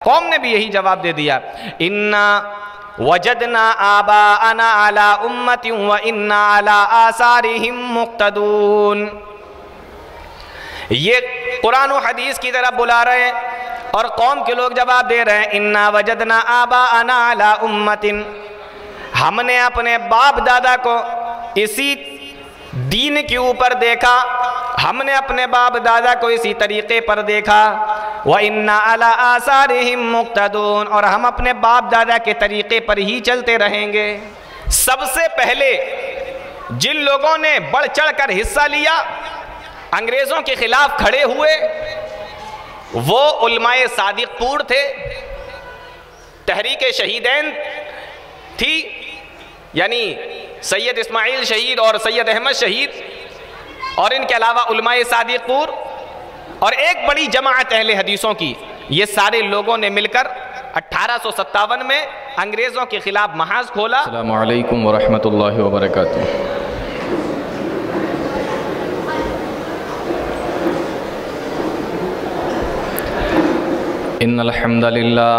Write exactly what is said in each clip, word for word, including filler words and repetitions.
قوم نے بھی یہی جواب دے دیا، اِنَّا وَجَدْنَا آبَاءَنَا عَلَىٰ أُمَّةٍ وَإِنَّا عَلَىٰ آثَارِهِمْ مُقْتَدُونَ۔ یہ قرآن و حدیث کی طرف بلا رہے ہیں اور قوم کے لوگ جواب دے رہے ہیں، اِنَّا وَجَدْنَا آبَاءَنَا عَلَىٰ أُمَّةٍ، ہم نے اپنے باپ دادا کو اسی دین کے اوپر دیکھا، ہم نے اپنے باپ دادا کو اسی طریقے پر دیکھا، وَإِنَّا عَلَىٰ آثَارِهِمْ مُقْتَدُونَ، اور ہم اپنے باپ دادا کے طریقے پر ہی چلتے رہیں گے۔ سب سے پہلے جن لوگوں نے بڑھ چڑھ کر حصہ لیا، انگریزوں کے خلاف کھڑے ہوئے، وہ علماء صادق پور تھے، تحریک شہیدین تھی، یعنی سید اسماعیل شہید اور سید احمد شہید، اور ان کے علاوہ علماء صادق پور اور ایک بڑی جماعت اہل حدیثوں کی، یہ سارے لوگوں نے مل کر اٹھارہ سو ستاون میں انگریزوں کے خلاف محاذ کھولا۔ السلام علیکم ورحمۃ اللہ وبرکاتہ۔ ان الحمد للہ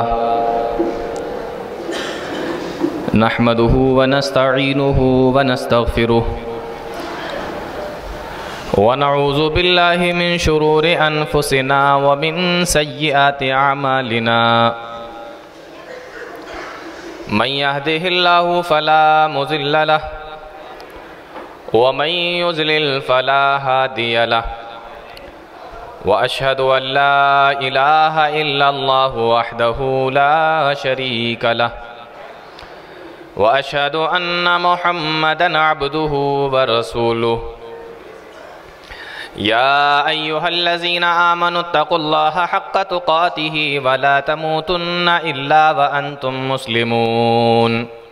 نحمده ونستعینه ونستغفره ونعوذ باللہ من شرور انفسنا ومن سیئات اعمالنا من يهده الله فلا مضل له ومن يضلل فلا هادي له واشهد ان لا اله الا الله وحده لا شريك له واشهد ان محمدا عبده ورسوله يا أيها الذين آمنوا اتقوا الله حق تقاته ولا تموتن إلا وأنتم مسلمون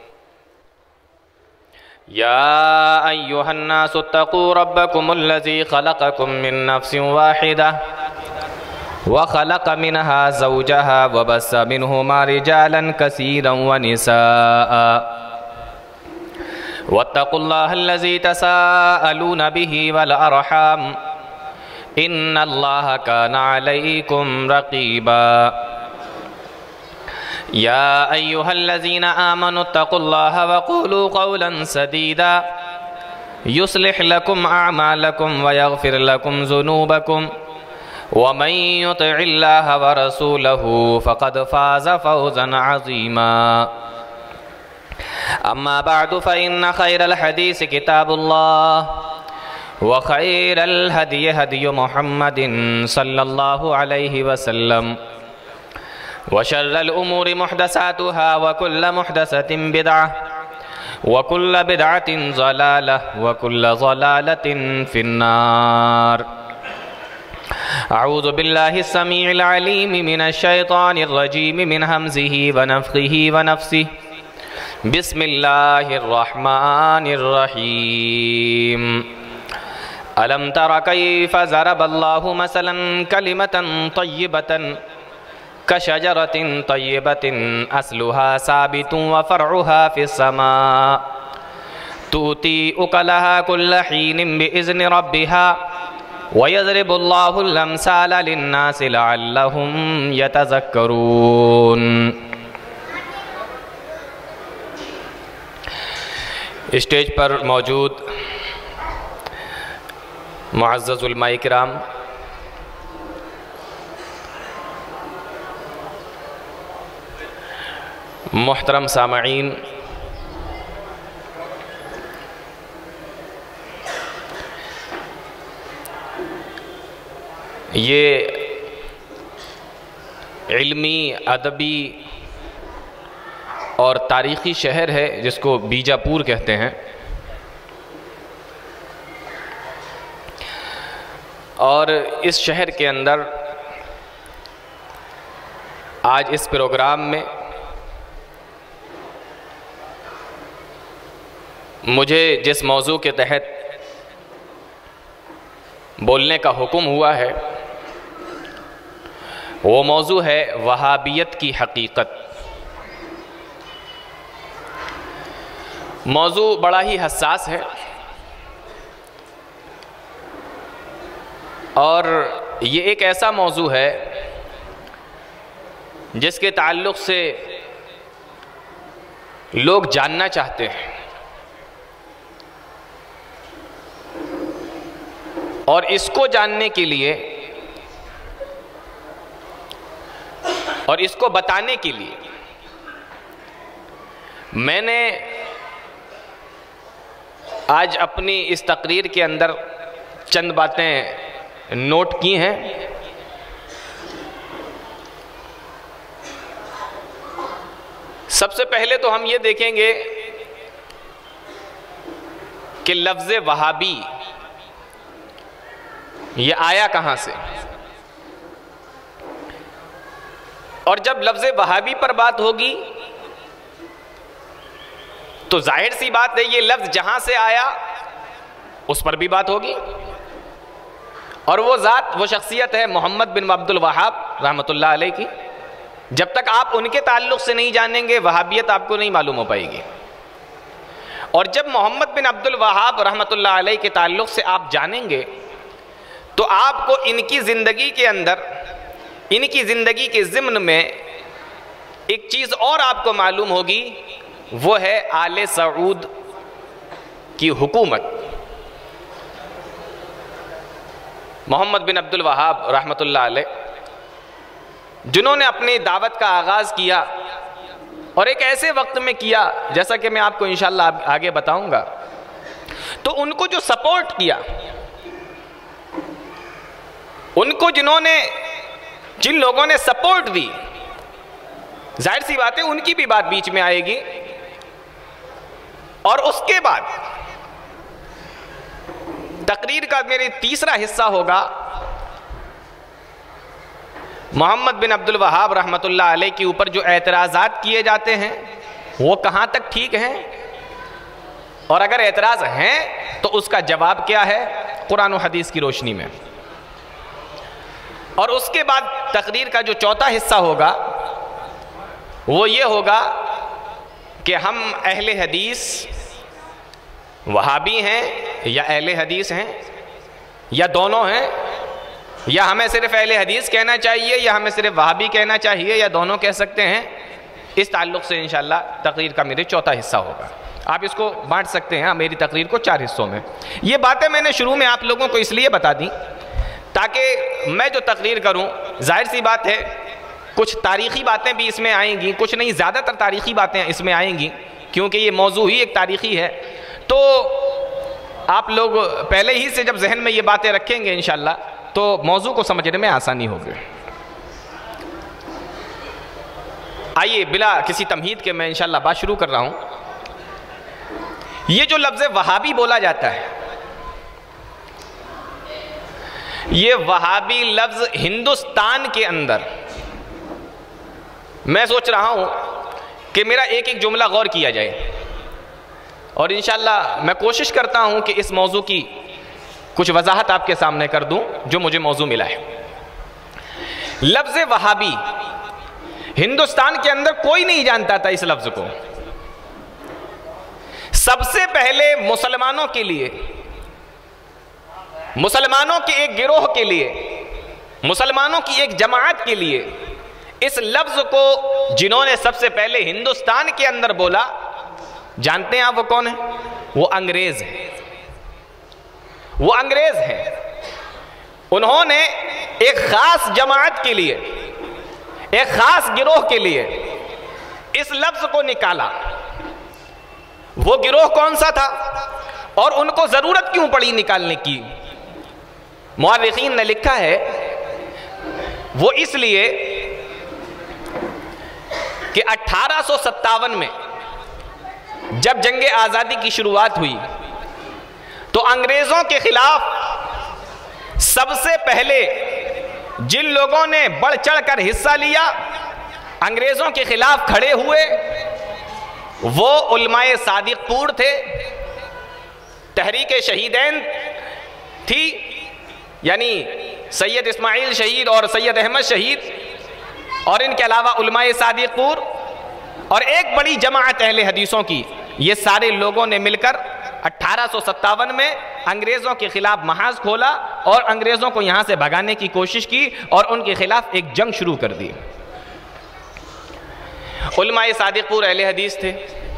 يا أيها الناس اتقوا ربكم الذي خلقكم من نفس واحدة وخلق منها زوجها وبث منهما رجالا كثيرا ونساء واتقوا الله الذي تساءلون به والأرحام ان اللہ کان علیکم رقیبا یا ایہا الذین آمنوا اتقوا اللہ وقولوا قولا سدیدا یصلح لکم اعمالکم ویغفر لکم ذنوبکم ومن یطع اللہ ورسولہ فقد فاز فوزا عظیما اما بعد فإن خیر الحدیث کتاب اللہ وخير الهدي هدي محمد صلى الله عليه وسلم وشر الأمور محدثاتها وكل محدثة بدعة وكل بدعة ضلالة وكل ضلالة في النار أعوذ بالله السميع العليم من الشيطان الرجيم من همزه ونفخه ونفسه بسم الله الرحمن الرحيم ألم تر كيف ضرب الله مثلا كلمة طيبة كشجرة طيبة أصلها ثابت وفرعها في السماء تؤتي أكلها كل حين بإذن ربها ويضرب الله الأمثال للناس لعلهم يتذكرون۔ اسٹیج پر موجود معزز علماء کرام، محترم سامعین، یہ علمی، ادبی اور تاریخی شہر ہے جس کو بیجاپور کہتے ہیں، اور اس شہر کے اندر آج اس پروگرام میں مجھے جس موضوع کے تحت بولنے کا حکم ہوا ہے وہ موضوع ہے وہابیت کی حقیقت۔ موضوع بڑا ہی حساس ہے اور یہ ایک ایسا موضوع ہے جس کے تعلق سے لوگ جاننا چاہتے ہیں اور اس کو جاننے کے لیے اور اس کو بتانے کے لیے میں نے آج اپنی اس تقریر کے اندر چند باتیں نوٹ کی ہیں۔ سب سے پہلے تو ہم یہ دیکھیں گے کہ لفظ وہابی یہ آیا کہاں سے، اور جب لفظ وہابی پر بات ہوگی تو ظاہر سی بات ہے یہ لفظ جہاں سے آیا اس پر بھی بات ہوگی، اور وہ ذات وہ شخصیت ہے محمد بن عبد الوہاب رحمۃ اللہ علیہ کی۔ جب تک آپ ان کے تعلق سے نہیں جانیں گے وہابیت آپ کو نہیں معلوم ہو پائے گی، اور جب محمد بن عبد الوہاب رحمۃ اللہ علیہ کے تعلق سے آپ جانیں گے تو آپ کو ان کی زندگی کے اندر، ان کی زندگی کے ضمن میں ایک چیز اور آپ کو معلوم ہوگی، وہ ہے آل سعود کی حکومت۔ محمد بن عبد الوہاب رحمۃ اللہ علیہ جنہوں نے اپنی دعوت کا آغاز کیا اور ایک ایسے وقت میں کیا جیسا کہ میں آپ کو انشاءاللہ آگے بتاؤں گا، تو ان کو جو سپورٹ کیا، ان کو جنہوں نے جن لوگوں نے سپورٹ دی، ظاہر سی بات ہے ان کی بھی بات بیچ میں آئے گی، اور اس کے بعد تقریر کا میری تیسرا حصہ ہوگا محمد بن عبد الوہاب رحمۃ اللہ علیہ کے اوپر جو اعتراضات کیے جاتے ہیں وہ کہاں تک ٹھیک ہیں، اور اگر اعتراض ہیں تو اس کا جواب کیا ہے قرآن و حدیث کی روشنی میں۔ اور اس کے بعد تقریر کا جو چوتھا حصہ ہوگا وہ یہ ہوگا کہ ہم اہل حدیث وہابی ہیں یا اہل حدیث ہیں یا دونوں ہیں، یا ہمیں صرف اہل حدیث کہنا چاہیے یا ہمیں صرف وہابی کہنا چاہیے یا دونوں کہہ سکتے ہیں۔ اس تعلق سے انشاءاللہ تقریر کا میرے چوتھا حصہ ہوگا۔ آپ اس کو بانٹ سکتے ہیں میری تقریر کو چار حصوں میں۔ یہ باتیں میں نے شروع میں آپ لوگوں کو اس لیے بتا دی تاکہ میں جو تقریر کروں، ظاہر سی بات ہے کچھ تاریخی باتیں بھی اس میں آئیں گی، کچھ نہیں زیادہ تر تاریخی باتیں اس میں آئیں گی کیونکہ یہ موضوع ہی ایک تاریخی ہے، تو آپ لوگ پہلے ہی سے جب ذہن میں یہ باتیں رکھیں گے انشاءاللہ تو موضوع کو سمجھنے میں آسانی ہوگی۔ آئیے بلا کسی تمہید کے میں انشاءاللہ بات شروع کر رہا ہوں۔ یہ جو لفظ وہابی بولا جاتا ہے، یہ وہابی لفظ ہندوستان کے اندر، میں سوچ رہا ہوں کہ میرا ایک ایک جملہ غور کیا جائے، اور انشاءاللہ میں کوشش کرتا ہوں کہ اس موضوع کی کچھ وضاحت آپ کے سامنے کر دوں جو مجھے موضوع ملا ہے۔ لفظ وہابی ہندوستان کے اندر کوئی نہیں جانتا تھا اس لفظ کو۔ سب سے پہلے مسلمانوں کے لیے، مسلمانوں کے ایک گروہ کے لیے، مسلمانوں کی ایک جماعت کے لیے اس لفظ کو جنہوں نے سب سے پہلے ہندوستان کے اندر بولا، جانتے ہیں آپ وہ کون ہیں؟ وہ انگریز ہیں۔ وہ انگریز ہیں، انہوں نے ایک خاص جماعت کے لیے، ایک خاص گروہ کے لیے اس لفظ کو نکالا۔ وہ گروہ کون سا تھا اور ان کو ضرورت کیوں پڑی نکالنے کی؟ مورخین نے لکھا ہے وہ اس لیے کہ اٹھارہ سو ستاون میں جب جنگ آزادی کی شروعات ہوئی تو انگریزوں کے خلاف سب سے پہلے جن لوگوں نے بڑھ چڑھ کر حصہ لیا، انگریزوں کے خلاف کھڑے ہوئے، وہ علماء صادق پور تھے، تحریک شہیدین تھی، یعنی سید اسماعیل شہید اور سید احمد شہید، اور ان کے علاوہ علماء صادق پور اور ایک بڑی جماعت اہل حدیثوں کی، یہ سارے لوگوں نے مل کر اٹھارہ سو ستاون میں انگریزوں کے خلاف محاذ کھولا اور انگریزوں کو یہاں سے بھگانے کی کوشش کی اور ان کے خلاف ایک جنگ شروع کر دی۔ علماء صادق پور اہل حدیث تھے،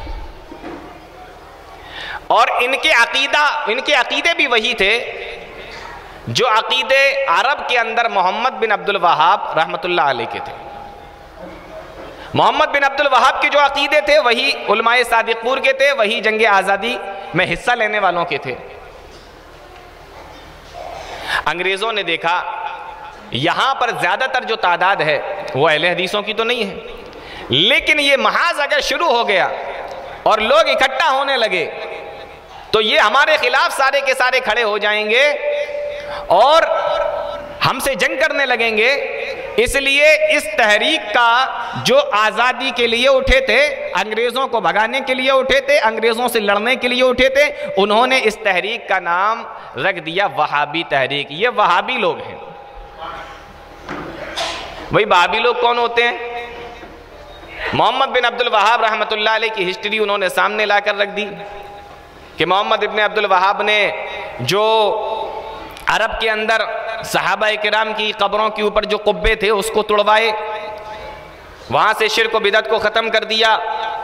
اور ان کے عقیدہ ان کے عقیدے بھی وہی تھے جو عقیدے عرب کے اندر محمد بن عبد الوہاب رحمۃ اللہ علیہ کے تھے۔ محمد بن عبد الوہاب کے جو عقیدے تھے وہی علماء صادق پور کے تھے، وہی جنگ آزادی میں حصہ لینے والوں کے تھے۔ انگریزوں نے دیکھا یہاں پر زیادہ تر جو تعداد ہے وہ اہل حدیثوں کی تو نہیں ہے، لیکن یہ محاذ اگر شروع ہو گیا اور لوگ اکٹھا ہونے لگے تو یہ ہمارے خلاف سارے کے سارے کھڑے ہو جائیں گے اور ہم سے جنگ کرنے لگیں گے۔ اس لیے اس تحریک کا جو آزادی کے لیے اٹھے تھے، انگریزوں کو بھگانے کے لیے اٹھے تھے، انگریزوں سے لڑنے کے لیے اٹھے تھے، انہوں نے اس تحریک کا نام رکھ دیا وہابی تحریک۔ یہ وہابی لوگ ہیں۔ وہی وہابی لوگ کون ہوتے ہیں؟ محمد بن عبد الوہاب رحمۃ اللہ علیہ کی ہسٹری انہوں نے سامنے لا کر رکھ دی کہ محمد ابن عبد الوہاب نے جو عرب کے اندر صحابہ کرام کی قبروں کے اوپر جو قبے تھے اس کو توڑوائے، وہاں سے شرک و بدعت کو ختم کر دیا۔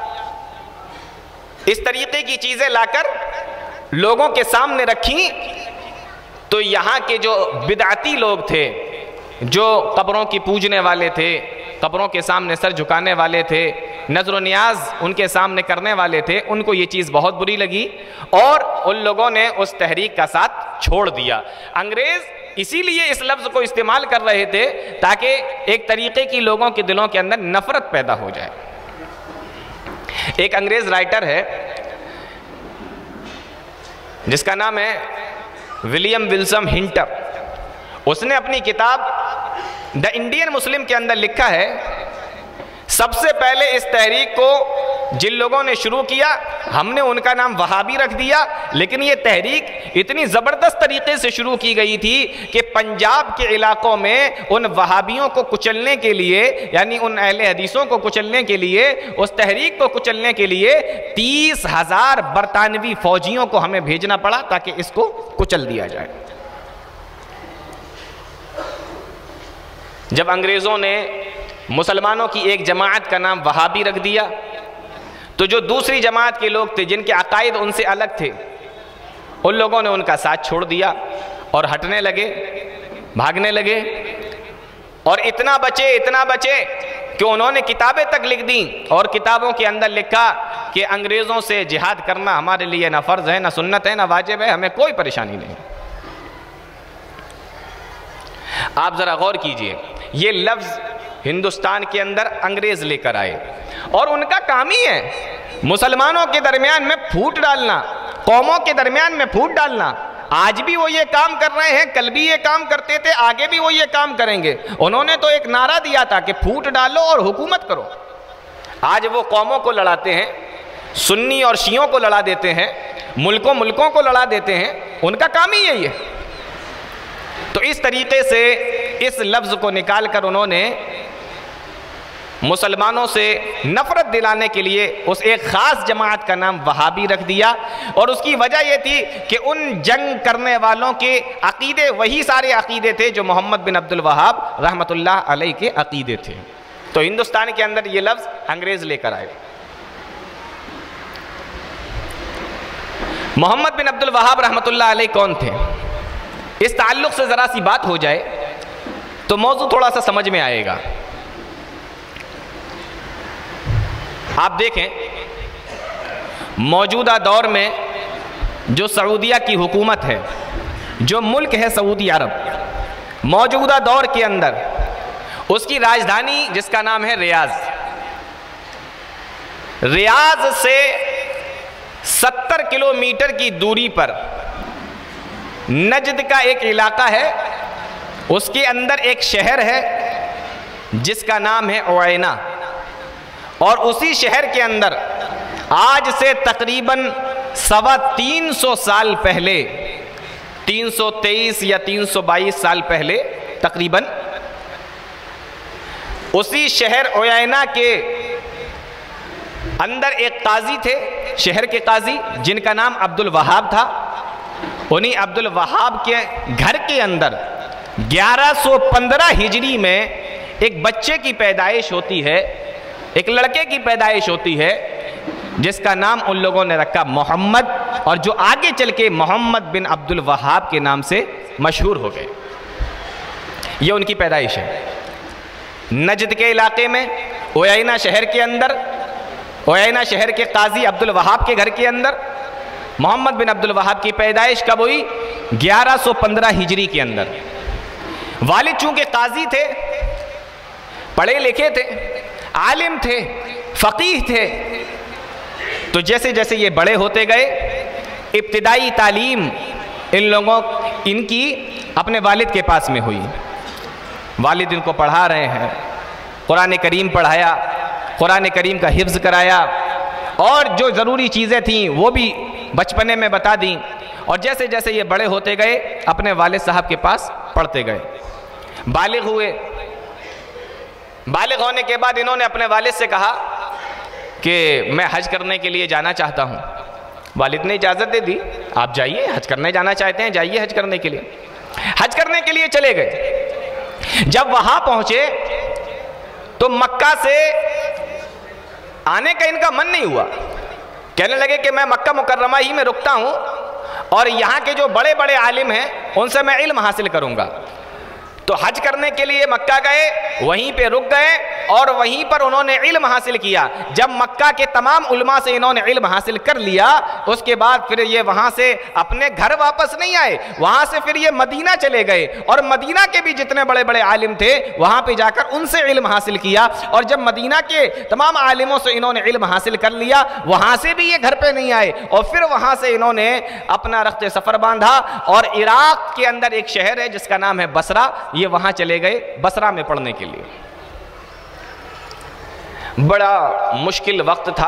اس طریقے کی چیزیں لا کر لوگوں کے سامنے رکھیں تو یہاں کے جو بدعتی لوگ تھے، جو قبروں کی پوجنے والے تھے، قبروں کے سامنے سر جھکانے والے تھے، نظر و نیاز ان کے سامنے کرنے والے تھے، ان کو یہ چیز بہت بری لگی اور ان لوگوں نے اس تحریک کا ساتھ چھوڑ دیا۔ انگریز اسی لیے اس لفظ کو استعمال کر رہے تھے تاکہ ایک طریقے کی لوگوں کے دلوں کے اندر نفرت پیدا ہو جائے۔ ایک انگریز رائٹر ہے جس کا نام ہے ولیم ولسم ہنٹر، اس نے اپنی کتاب دا انڈین مسلم کے اندر لکھا ہے سب سے پہلے اس تحریک کو جن لوگوں نے شروع کیا ہم نے ان کا نام وہابی رکھ دیا، لیکن یہ تحریک اتنی زبردست طریقے سے شروع کی گئی تھی کہ پنجاب کے علاقوں میں ان وہابیوں کو کچلنے کے لیے، یعنی ان اہل حدیثوں کو کچلنے کے لیے، اس تحریک کو کچلنے کے لیے تیس ہزار برطانوی فوجیوں کو ہمیں بھیجنا پڑا تاکہ اس کو کچل دیا جائے۔ جب انگریزوں نے مسلمانوں کی ایک جماعت کا نام وہابی رکھ دیا تو جو دوسری جماعت کے لوگ تھے جن کے عقائد ان سے الگ تھے، ان لوگوں نے ان کا ساتھ چھوڑ دیا اور ہٹنے لگے، بھاگنے لگے، اور اتنا بچے اتنا بچے کہ انہوں نے کتابیں تک لکھ دیں اور کتابوں کے اندر لکھا کہ انگریزوں سے جہاد کرنا ہمارے لیے نہ فرض ہے، نہ سنت ہے، نہ واجب ہے، ہمیں کوئی پریشانی نہیں۔ آپ ذرا غور کیجئے، یہ لفظ ہندوستان کے اندر انگریز لے کر آئے اور ان کا کام ہی ہے مسلمانوں کے درمیان میں پھوٹ ڈالنا، قوموں کے درمیان میں پھوٹ ڈالنا۔ آج بھی وہ یہ کام کر رہے ہیں، کل بھی یہ کام کرتے تھے، آگے بھی وہ یہ کام کریں گے۔ انہوں نے تو ایک نعرہ دیا تھا کہ پھوٹ ڈالو اور حکومت کرو۔ آج وہ قوموں کو لڑاتے ہیں، سنی اور شیعوں کو لڑا دیتے ہیں، ملکوں ملکوں کو لڑا دیتے ہیں، ان کا کام ہی یہی ہے۔ تو اس طریقے سے اس لفظ کو نکال کر انہوں نے مسلمانوں سے نفرت دلانے کے لیے اس ایک خاص جماعت کا نام وہابی رکھ دیا، اور اس کی وجہ یہ تھی کہ ان جنگ کرنے والوں کے عقیدے وہی سارے عقیدے تھے جو محمد بن عبد الوہاب رحمۃ اللہ علیہ کے عقیدے تھے۔ تو ہندوستان کے اندر یہ لفظ انگریز لے کر آئے۔ محمد بن عبد الوہاب رحمۃ اللہ علیہ کون تھے؟ اس تعلق سے ذرا سی بات ہو جائے تو موضوع تھوڑا سا سمجھ میں آئے گا۔ آپ دیکھیں موجودہ دور میں جو سعودیہ کی حکومت ہے، جو ملک ہے سعودی عرب، موجودہ دور کے اندر اس کی راجدھانی جس کا نام ہے ریاض، ریاض سے ستر کلومیٹر کی دوری پر نجد کا ایک علاقہ ہے، اس کے اندر ایک شہر ہے جس کا نام ہے عوینہ، اور اسی شہر کے اندر آج سے تقریباً سوا تین سو سال پہلے، تین سو تیئیس یا تین سو بائیس سال پہلے تقریباً، اسی شہر عوینہ کے اندر ایک قاضی تھے، شہر کے قاضی جن کا نام عبد الوہاب تھا۔ انہی عبد الوہاب کے گھر کے اندر گیارہ سو پندرہ ہجری میں ایک بچے کی پیدائش ہوتی ہے ایک لڑکے کی پیدائش ہوتی ہے جس کا نام ان لوگوں نے رکھا محمد، اور جو آگے چل کے محمد بن عبد الوہاب کے نام سے مشہور ہو گئے. یہ ان کی پیدائش ہے. نجد کے علاقے میں عیینہ شہر کے اندر، عیینہ شہر کے قاضی عبد الوہاب کے گھر کے اندر محمد بن عبد الوہاب کی پیدائش کب ہوئی؟ گیارہ سو پندرہ ہجری کے اندر. والد چونکہ قاضی تھے، پڑھے لکھے تھے، عالم تھے، فقیہ تھے، تو جیسے جیسے یہ بڑے ہوتے گئے ابتدائی تعلیم ان لوگوں ان کی اپنے والد کے پاس میں ہوئی. والد ان کو پڑھا رہے ہیں، قرآن کریم پڑھایا، قرآن کریم کا حفظ کرایا، اور جو ضروری چیزیں تھیں وہ بھی بچپنے میں بتا دیں. اور جیسے جیسے یہ بڑے ہوتے گئے اپنے والد صاحب کے پاس پڑھتے گئے. بالغ ہوئے. بالغ ہونے کے بعد انہوں نے اپنے والد سے کہا کہ میں حج کرنے کے لیے جانا چاہتا ہوں. والد نے اجازت دے دی، آپ جائیے، حج کرنے جانا چاہتے ہیں جائیے حج کرنے کے لیے. حج کرنے کے لیے چلے گئے. جب وہاں پہنچے تو مکہ سے آنے کا ان کا من نہیں ہوا. کہنے لگے کہ میں مکہ مکرمہ ہی میں رکتا ہوں اور یہاں کے جو بڑے بڑے عالم ہیں ان سے میں علم حاصل کروں گا. تو حج کرنے کے لیے مکہ گئے، وہیں پہ رک گئے اور وہیں پر انہوں نے علم حاصل کیا. جب مکہ کے تمام علماء سے انہوں نے علم حاصل کر لیا، اس کے بعد پھر یہ وہاں سے اپنے گھر واپس نہیں آئے، وہاں سے پھر یہ مدینہ چلے گئے اور مدینہ کے بھی جتنے بڑے بڑے عالم تھے وہاں پہ جا کر ان سے علم حاصل کیا. اور جب مدینہ کے تمام عالموں سے انہوں نے علم حاصل کر لیا، وہاں سے بھی یہ گھر پہ نہیں آئے اور پھر وہاں سے انہوں نے اپنا رخت سفر باندھا اور عراق کے اندر ایک شہر ہے جس کا نام ہے بصرہ، یہ وہاں چلے گئے بصرہ میں پڑھنے کے لیے. بڑا مشکل وقت تھا.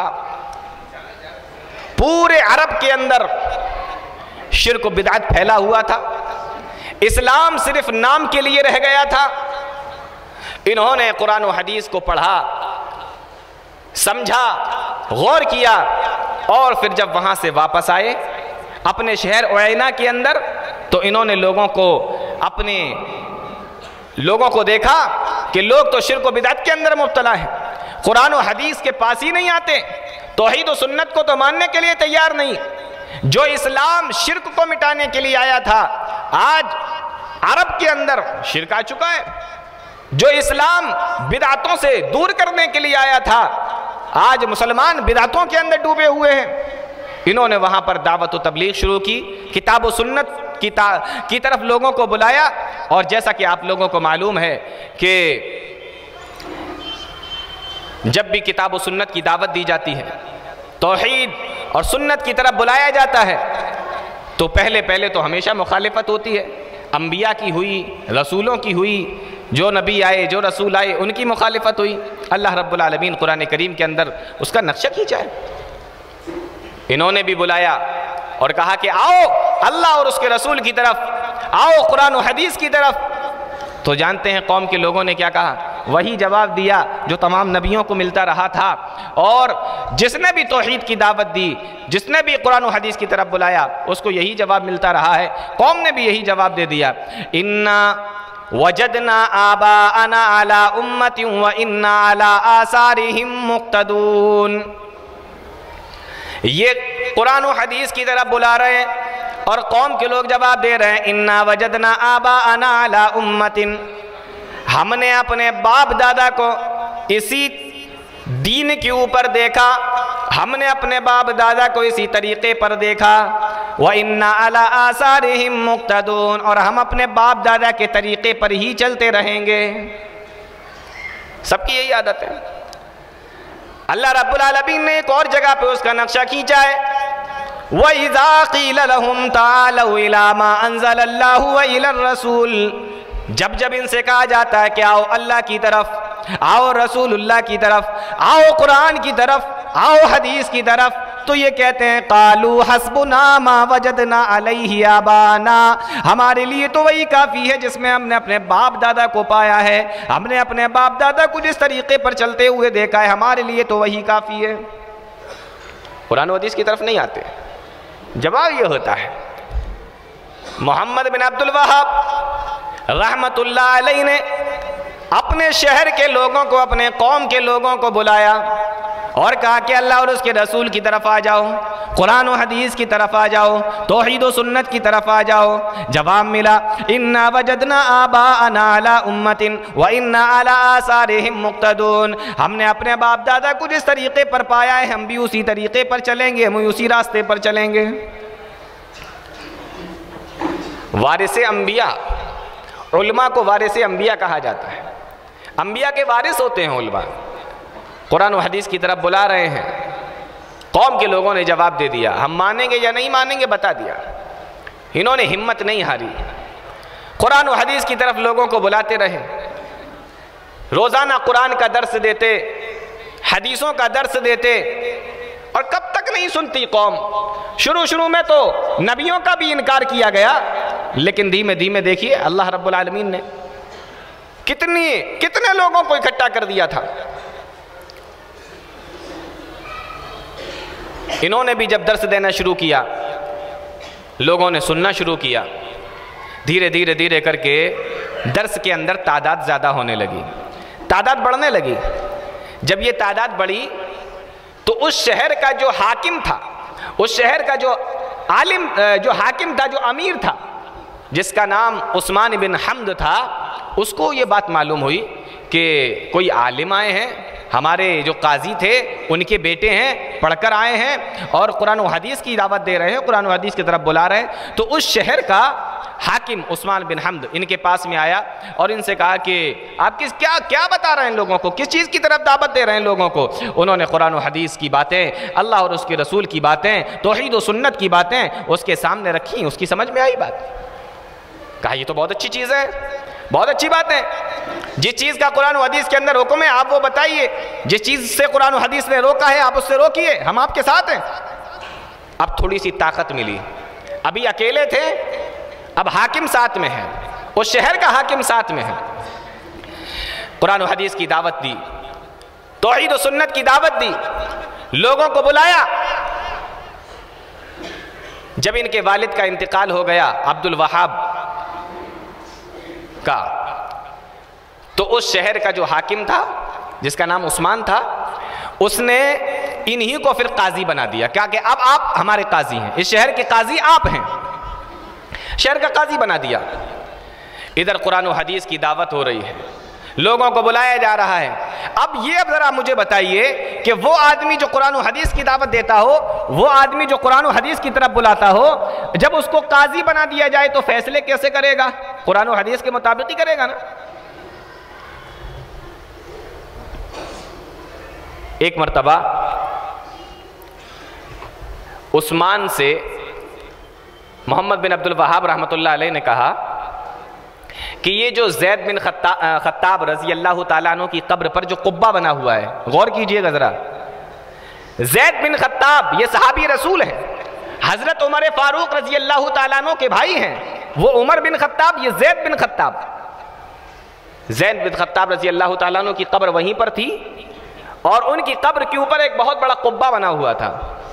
پورے عرب کے اندر شرک و بدعت پھیلا ہوا تھا. اسلام صرف نام کے لیے رہ گیا تھا. انہوں نے قرآن و حدیث کو پڑھا، سمجھا، غور کیا، اور پھر جب وہاں سے واپس آئے اپنے شہر عیینہ کے اندر تو انہوں نے لوگوں کو اپنے لوگوں کو دیکھا کہ لوگ تو شرک و بدعت کے اندر مبتلا ہیں، قرآن و حدیث کے پاس ہی نہیں آتے، توحید و سنت کو تو ماننے کے لیے تیار نہیں. جو اسلام شرک کو مٹانے کے لیے آیا تھا آج عرب کے اندر شرک آ چکا ہے. جو اسلام بدعتوں سے دور کرنے کے لیے آیا تھا آج مسلمان بدعتوں کے اندر ڈوبے ہوئے ہیں. انہوں نے وہاں پر دعوت و تبلیغ شروع کی، کتاب و سنت کی طرف لوگوں کو بلایا. اور جیسا کہ آپ لوگوں کو معلوم ہے کہ جب بھی کتاب و سنت کی دعوت دی جاتی ہے، توحید اور سنت کی طرف بلایا جاتا ہے، تو پہلے پہلے تو ہمیشہ مخالفت ہوتی ہے. انبیاء کی ہوئی، رسولوں کی ہوئی، جو نبی آئے، جو رسول آئے، ان کی مخالفت ہوئی. اللہ رب العالمین قرآن کریم کے اندر اس کا نقشہ کھینچا ہے. انہوں نے بھی بلایا اور کہا کہ آؤ اللہ اور اس کے رسول کی طرف، آؤ قرآن و حدیث کی طرف. تو جانتے ہیں قوم کے لوگوں نے کیا کہا؟ وہی جواب دیا جو تمام نبیوں کو ملتا رہا تھا. اور جس نے بھی توحید کی دعوت دی، جس نے بھی قرآن و حدیث کی طرف بلایا، اس کو یہی جواب ملتا رہا ہے. قوم نے بھی یہی جواب دے دیا، اِنَّا وَجَدْنَا آبَاءَنَا عَلَىٰ أُمَّةٍ وَإِنَّا عَلَىٰ آثَارِهِمْ مُقْتَدُونَ. یہ قرآن و حدیث کی طرف بلا رہے ہیں اور قوم کے لوگ جواب دے رہے ہیں، اِنَّا وَجَدْنَا آبَاءَنَا عَلَىٰ أُمَّةٍ. ہم نے اپنے باپ دادا کو اسی دین کے اوپر دیکھا، ہم نے اپنے باپ دادا کو اسی طریقے پر دیکھا. وَإِنَّا عَلَىٰ آثَارِهِمْ مُقْتَدُونَ. اور ہم اپنے باپ دادا کے طریقے پر ہی چلتے رہیں گے. سب کی یہی عادت ہے. اللہ رب العالمین نے ایک اور جگہ پہ اس کا نقشہ کھینچا ہے، وَإِذَا قِيلَ لَهُمْ تَعَالَوْا إِلَىٰ مَا أَنزَلَ اللَّهُ وَإِلَى الرَّسُولِ. جب جب ان سے کہا جاتا ہے کہ آؤ اللہ کی طرف، آؤ رسول اللہ کی طرف، آؤ قرآن کی طرف، آؤ حدیث کی طرف، تو یہ کہتے ہیں قَالُوا حَسْبُنَا مَا وَجَدْنَا عَلَيْهِ آبَانَا. ہمارے لیے تو وہی کافی ہے جس میں ہم نے اپنے باپ دادا کو پایا ہے، ہم نے اپنے باپ دادا کو جس طریقے پر چلتے ہوئے دیکھا ہے، ہمارے لیے تو وہی کافی ہے. قرآن و حدیث کی طرف نہیں آتے. جواب یہ ہوتا ہے، محمد بن عبد الوہاب رحمت اللہ علیہ نے اپنے شہر کے لوگوں کو، اپنے قوم کے لوگوں کو بلایا اور کہا کہ اللہ اور اس کے رسول کی طرف آ جاؤ، قرآن و حدیث کی طرف آ جاؤ، توحید و سنت کی طرف آ جاؤ۔ جواب ملا انا وجدنا آباءنا علی امت وانا علی آثارہم مقتدون، ہم نے اپنے باپ دادا کو جس طریقے پر پایا ہے ہم بھی اسی طریقے پر چلیں گے، ہم اسی راستے پر چلیں گے۔ وارث انبیاء، علماء کو وارث انبیاء کہا جاتا ہے، انبیاء کے وارث ہوتے ہیں علماء۔ قرآن و حدیث کی طرف بلا رہے ہیں، قوم کے لوگوں نے جواب دے دیا، ہم مانیں گے یا نہیں مانیں گے بتا دیا۔ انہوں نے ہمت نہیں ہاری، قرآن و حدیث کی طرف لوگوں کو بلاتے رہے، روزانہ قرآن کا درس دیتے، حدیثوں کا درس دیتے، اور کب تک نہیں سنتی قوم؟ شروع شروع میں تو نبیوں کا بھی انکار کیا گیا، لیکن دھیمے دھیمے دیکھیے اللہ رب العالمین نے کتنی کتنے لوگوں کو اکٹھا کر دیا تھا۔ انہوں نے بھی جب درس دینا شروع کیا، لوگوں نے سننا شروع کیا، دھیرے دھیرے دھیرے کر کے درس کے اندر تعداد زیادہ ہونے لگی، تعداد بڑھنے لگی۔ جب یہ تعداد بڑھی تو اس شہر کا جو حاکم تھا، اس شہر کا جو عالم جو حاکم تھا، جو امیر تھا، جس کا نام عثمان بن حمد تھا، اس کو یہ بات معلوم ہوئی کہ کوئی عالم آئے ہیں، ہمارے جو قاضی تھے ان کے بیٹے ہیں، پڑھ کر آئے ہیں اور قرآن و حدیث کی دعوت دے رہے ہیں، قرآن و حدیث کی طرف بلا رہے ہیں۔ تو اس شہر کا حاکم عثمان بن حمد ان کے پاس میں آیا اور ان سے کہا کہ آپ کس کیا کیا بتا رہے ہیں لوگوں کو، کس چیز کی طرف دعوت دے رہے ہیں لوگوں کو؟ انہوں نے قرآن و حدیث کی باتیں، اللہ اور اس کے رسول کی باتیں، توحید و سنت کی باتیں اس کے سامنے رکھی، اس کی سمجھ میں آئی بات، کہا یہ تو بہت اچھی چیز ہے، بہت اچھی بات ہے، جس چیز کا قرآن و حدیث کے اندر حکم ہے آپ وہ بتائیے، جس چیز سے قرآن و حدیث نے روکا ہے آپ اس سے روکیے، ہم آپ کے ساتھ ہیں۔ اب تھوڑی سی طاقت ملی، ابھی اکیلے تھے، اب حاکم ساتھ میں ہے، اس شہر کا حاکم ساتھ میں ہے، قرآن و حدیث کی دعوت دی، توحید و سنت کی دعوت دی، لوگوں کو بلایا۔ جب ان کے والد کا انتقال ہو گیا عبد الوہاب کا، تو اس شہر کا جو حاکم تھا جس کا نام عثمان تھا، اس نے انہی کو پھر قاضی بنا دیا، کیا کہ اب آپ ہمارے قاضی ہیں، اس شہر کے قاضی آپ ہیں، شہر کا قاضی بنا دیا۔ ادھر قرآن و حدیث کی دعوت ہو رہی ہے، لوگوں کو بلایا جا رہا ہے۔ اب یہ اب ذرا مجھے بتائیے کہ وہ آدمی جو قرآن و حدیث کی دعوت دیتا ہو، وہ آدمی جو قرآن و حدیث کی طرف بلاتا ہو، جب اس کو قاضی بنا دیا جائے تو فیصلے کیسے کرے گا؟ قرآن و حدیث کے مطابق ہی کرے گا نا۔ ایک مرتبہ عثمان سے محمد بن عبد الوہاب رحمۃ اللہ علیہ نے کہا کہ یہ جو زید بن خطاب رضی اللہ تعالیٰ عنہ کی قبر پر جو قبہ بنا ہوا ہے، غور کیجئے گا ذرا، زید بن خطاب یہ صحابی رسول ہے، حضرت عمر فاروق رضی اللہ تعالیٰ عنہ کے بھائی ہیں، وہ عمر بن خطاب، یہ زید بن خطاب، زید بن خطاب رضی اللہ تعالیٰ عنہ کی قبر وہیں پر تھی اور ان کی قبر کے اوپر ایک بہت بڑا قبہ بنا ہوا تھا۔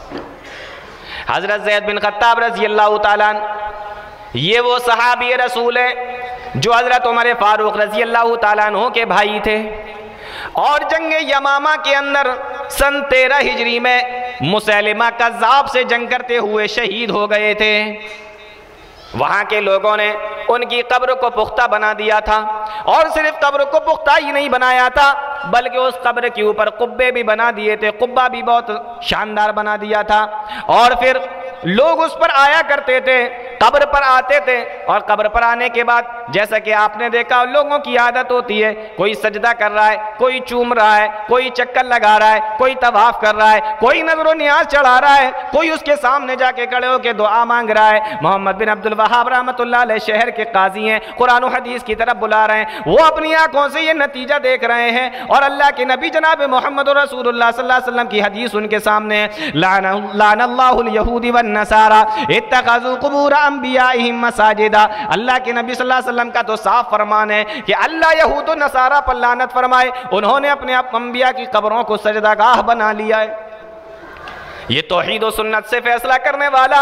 حضرت زید بن خطاب رضی اللہ تعالیٰ عنہ یہ وہ صحابی رسول ہے جو حضرت عمر فاروق رضی اللہ تعالیٰ عنہ کے بھائی تھے، اور جنگ یمامہ کے اندر سن تیرہ ہجری میں مسیلمہ کذاب سے جنگ کرتے ہوئے شہید ہو گئے تھے۔ وہاں کے لوگوں نے ان کی قبر کو پختہ بنا دیا تھا، اور صرف قبر کو پختہ ہی نہیں بنایا تھا بلکہ اس قبر کے اوپر قبے بھی بنا دیے تھے، قبہ بھی بہت شاندار بنا دیا تھا، اور پھر لوگ اس پر آیا کرتے تھے، قبر پر آتے تھے، اور قبر پر آنے کے بعد جیسا کہ آپ نے دیکھا لوگوں کی عادت ہوتی ہے، کوئی سجدہ کر رہا ہے، کوئی چوم رہا ہے، کوئی چکر لگا رہا ہے، کوئی طواف کر رہا ہے، کوئی نظر و نیاز چڑھا رہا ہے، کوئی اس کے سامنے جا کے کھڑے ہو کے دعا مانگ رہا ہے۔ محمد بن عبد الوہاب رحمۃ اللہ علیہ شہر کے قاضی ہیں، قرآن و حدیث کی طرف بلا رہے ہیں، وہ اپنی آنکھوں سے یہ نتیجہ دیکھ رہے ہیں، اور اللہ کے نبی جناب محمد رسول اللہ صلی اللہ علیہ وسلم کی حدیث ان کے سامنے ہے، لعن اللہ الیہود والنصارى اتخذوا قبور انبیائہم مساجدا۔ اللہ کے نبی صلی اللہ علیہ وسلم کا تو صاف فرمان ہے کہ اللہ یہود و نصارہ پر لعنت فرمائے، انہوں نے اپنے انبیاء کی قبروں کو سجدہ گاہ بنا لیا ہے۔ یہ توحید و سنت سے فیصلہ کرنے والا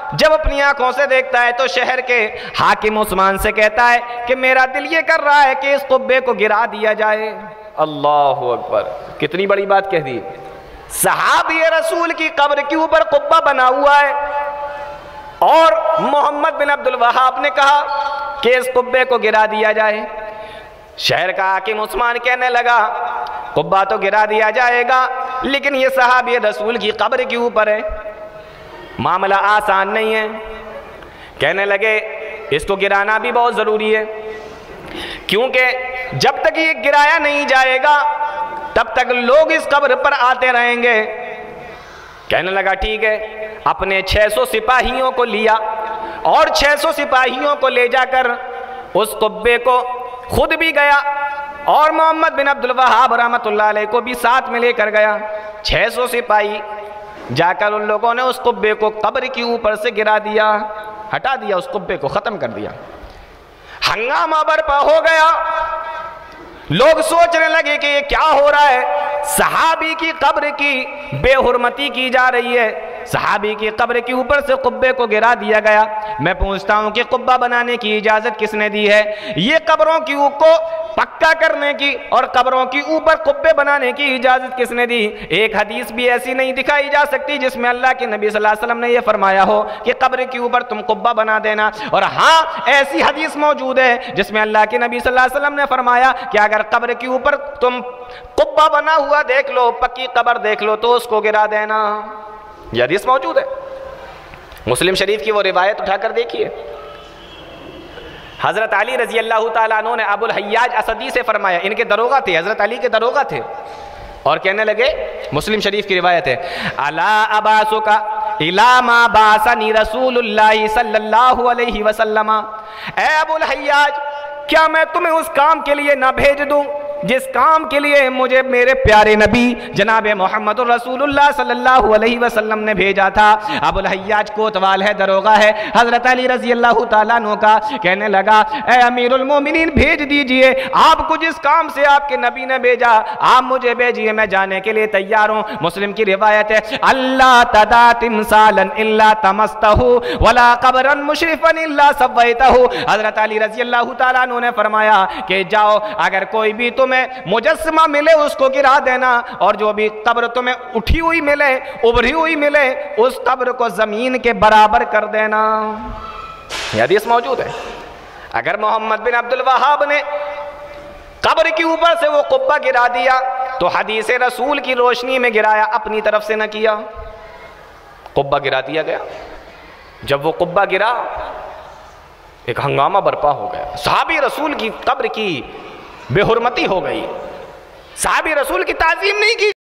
جب اپنی آنکھوں سے دیکھتا ہے تو شہر کے حاکم عثمان سے کہتا ہے کہ میرا دل یہ کر رہا ہے کہ اس قبے کو گرا دیا جائے۔ اللہ اکبر، کتنی بڑی بات کہہ دی۔ صحابی رسول کی قبر کے اوپر قبہ بنا ہوا ہے اور محمد بن عبد الوہاب نے کہا کہ اس قبے کو گرا دیا جائے۔ شہر کا حاکم عثمان کہنے لگا قبہ تو گرا دیا جائے گا، لیکن یہ صحابی رسول کی قبر کے اوپر ہے، معاملہ آسان نہیں ہے۔ کہنے لگے اس کو گرانا بھی بہت ضروری ہے، کیونکہ جب تک یہ گرایا نہیں جائے گا تب تک لوگ اس قبر پر آتے رہیں گے۔ کہنے لگا ٹھیک ہے، اپنے چھ سو سپاہیوں کو لیا اور چھ سو سپاہیوں کو لے جا کر اس قبے کو خود بھی گیا اور محمد بن عبد الوہاب رحمۃ اللہ علیہ کو بھی ساتھ میں لے کر گیا۔ چھ سو سپاہی جا کر ان لوگوں نے اس قبے کو قبر کے اوپر سے گرا دیا، ہٹا دیا، اس قبے کو ختم کر دیا۔ ہنگامہ برپا ہو گیا، لوگ سوچنے لگے کہ یہ کیا ہو رہا ہے، صحابی کی قبر کی بے حرمتی کی جا رہی ہے، صحابی کی قبر کے اوپر سے قبے کو گرا دیا گیا۔ میں پوچھتا ہوں کہ قبہ بنانے کی اجازت کس نے دی ہے؟ یہ قبروں کی کو پکا کرنے کی اور قبروں کی اوپر قبے بنانے کی اجازت کس نے دی؟ ایک حدیث بھی ایسی نہیں دکھائی جا سکتی جس میں اللہ کے نبی صلی اللہ علیہ وسلم نے یہ فرمایا ہو کہ قبر کے اوپر تم قبہ بنا دینا۔ اور ہاں ایسی حدیث موجود ہے جس میں اللہ کے نبی صلی اللہ علیہ وسلم نے فرمایا کہ اگر قبر کے اوپر تم قبہ بنا ہوا دیکھ لو، پکی قبر دیکھ لو تو اس کو گرا دینا۔ یہ حدیث موجود ہے، مسلم شریف کی وہ روایت اٹھا کر دیکھیے۔ حضرت علی رضی اللہ تعالیٰ عنہ نے ابو الحیاج اسدی سے فرمایا، ان کے دروغہ تھے، حضرت علی کے دروغہ تھے، اور کہنے لگے، مسلم شریف کی روایت ہے، الا اباسک الی ما بعثنی رسول اللہ صلی اللہ علیہ وسلم، اے ابو الحیاج کیا میں تمہیں اس کام کے لیے نہ بھیج دوں جس کام کے لیے مجھے میرے پیارے نبی جناب محمد رسول اللہ صلی اللہ علیہ وسلم نے بھیجا تھا؟ ابو الحیاج کوتوال ہے، دروغہ ہے حضرت علی رضی اللہ تعالیٰ عنہ کا۔ کہنے لگا اے امیر المومنین بھیج دیجئے، آپ کو جس کام سے آپ کے نبی نے بھیجا آپ مجھے بھیجئے، میں جانے کے لیے تیار ہوں۔ مسلم کی روایت ہے، اللہ تدا تمثالا الا تمستہ ولا قبرا مشرفا الا سویتہ۔ حضرت علی رضی اللہ تعالیٰ عنہ نے فرمایا کہ جاؤ، اگر کوئی بھی تمہیں مجسمہ ملے اس کو گرا دینا، اور جو بھی قبر تمہیں اٹھی ہوئی ملے، ابھری ہوئی ملے، اس قبر کو زمین کے برابر کر دینا۔ یہ حدیث موجود ہے۔ اگر محمد بن عبد الوہاب نے قبر کے اوپر سے وہ قبہ گرا دیا تو حدیث رسول کی روشنی میں گرایا، اپنی طرف سے نہ کیا، قبہ گرا دیا گیا۔ جب وہ قبہ گرا ایک ہنگامہ برپا ہو گیا، صحابی رسول کی قبر کی بے حرمتی ہو گئی، صحابی رسول کی تعظیم نہیں کی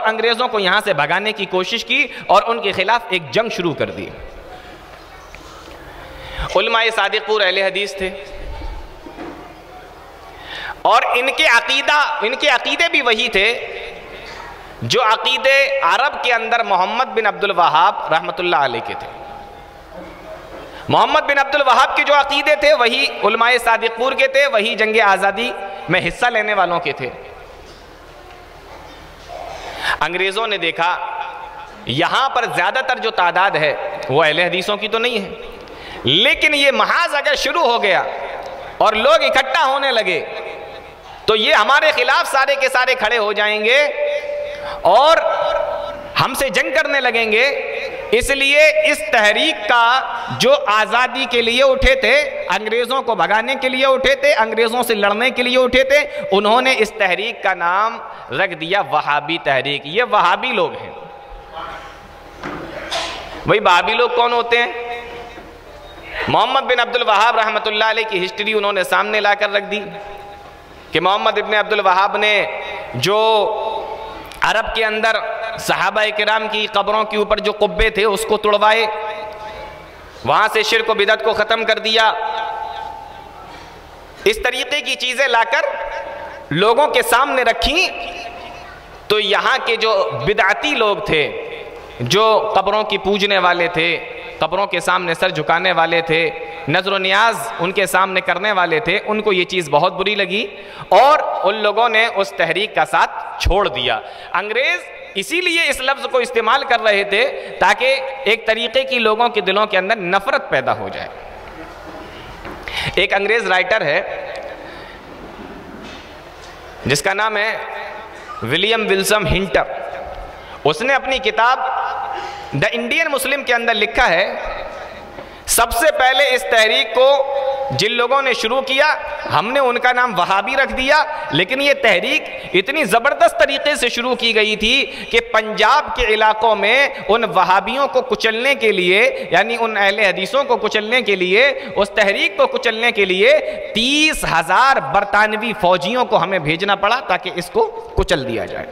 انگریزوں کو یہاں سے بھگانے کی کوشش کی اور ان کے خلاف ایک جنگ شروع کر دی۔ علماء صادق پور اہل حدیث تھے اور ان کے عقیدہ ان کے عقیدے بھی وہی تھے جو عقیدے عرب کے اندر محمد بن عبد الوہاب رحمۃ اللہ علیہ کے تھے۔ محمد بن عبد الوہاب کے جو عقیدے تھے وہی علماء صادق پور کے تھے، وہی جنگ آزادی میں حصہ لینے والوں کے تھے۔ انگریزوں نے دیکھا یہاں پر زیادہ تر جو تعداد ہے وہ اہل حدیثوں کی تو نہیں ہے، لیکن یہ محاذ اگر شروع ہو گیا اور لوگ اکٹھا ہونے لگے تو یہ ہمارے خلاف سارے کے سارے کھڑے ہو جائیں گے اور ہم سے جنگ کرنے لگیں گے۔ اس لیے اس تحریک کا جو آزادی کے لیے اٹھے تھے، انگریزوں کو بھگانے کے لیے اٹھے تھے، انگریزوں سے لڑنے کے لیے اٹھے تھے، انہوں نے اس تحریک کا نام رکھ دیا وہابی تحریک۔ یہ وہابی لوگ ہیں۔ وہی وہابی لوگ کون ہوتے ہیں؟ محمد بن عبد الوہاب رحمۃ اللہ علیہ کی ہسٹری انہوں نے سامنے لا کر رکھ دی کہ محمد ابن عبد الوہاب نے جو عرب کے اندر صحابہ کرام کی قبروں کے اوپر جو قبے تھے اس کو توڑوائے، وہاں سے شرک و بدعت کو ختم کر دیا۔ اس طریقے کی چیزیں لا کر لوگوں کے سامنے رکھیں تو یہاں کے جو بدعتی لوگ تھے، جو قبروں کی پوجنے والے تھے، قبروں کے سامنے سر جھکانے والے تھے، نظر و نیاز ان کے سامنے کرنے والے تھے، ان کو یہ چیز بہت بری لگی اور ان لوگوں نے اس تحریک کا ساتھ چھوڑ دیا۔ انگریز اسی لیے اس لفظ کو استعمال کر رہے تھے تاکہ ایک طریقے کی لوگوں کے دلوں کے اندر نفرت پیدا ہو جائے۔ ایک انگریز رائٹر ہے جس کا نام ہے ولیم ولسم ہنٹر، اس نے اپنی کتاب دا انڈین مسلم کے اندر لکھا ہے سب سے پہلے اس تحریک کو جن لوگوں نے شروع کیا ہم نے ان کا نام وہابی رکھ دیا، لیکن یہ تحریک اتنی زبردست طریقے سے شروع کی گئی تھی کہ پنجاب کے علاقوں میں ان وہابیوں کو کچلنے کے لیے، یعنی ان اہل حدیثوں کو کچلنے کے لیے، اس تحریک کو کچلنے کے لیے تیس ہزار برطانوی فوجیوں کو ہمیں بھیجنا پڑا تاکہ اس کو کچل دیا جائے۔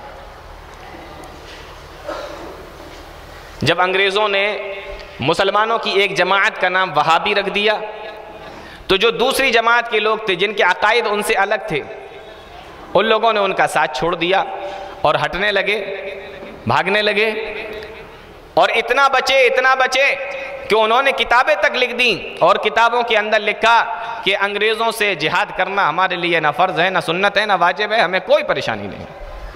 جب انگریزوں نے مسلمانوں کی ایک جماعت کا نام وہابی رکھ دیا تو جو دوسری جماعت کے لوگ تھے جن کے عقائد ان سے الگ تھے، ان لوگوں نے ان کا ساتھ چھوڑ دیا اور ہٹنے لگے، بھاگنے لگے، اور اتنا بچے اتنا بچے کہ انہوں نے کتابیں تک لکھ دیں اور کتابوں کے اندر لکھا کہ انگریزوں سے جہاد کرنا ہمارے لیے نہ فرض ہے، نہ سنت ہے، نہ واجب ہے، ہمیں کوئی پریشانی نہیں۔